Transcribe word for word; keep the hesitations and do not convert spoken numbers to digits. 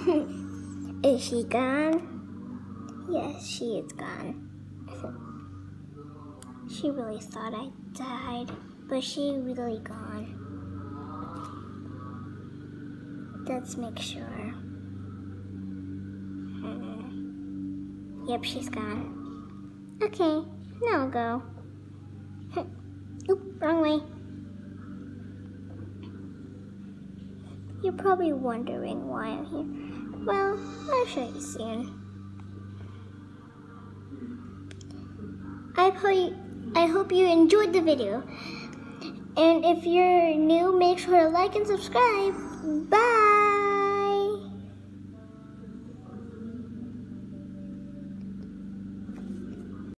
Is she gone? Yes, she is gone. She really thought I died, but she really gone. Let's make sure. Hmm. Yep, she's gone. Okay, now I'll go. Oop, wrong way. You're probably wondering why I'm here. Well, I'll show you soon. I hope, I hope you enjoyed the video. And if you're new, make sure to like and subscribe. Bye!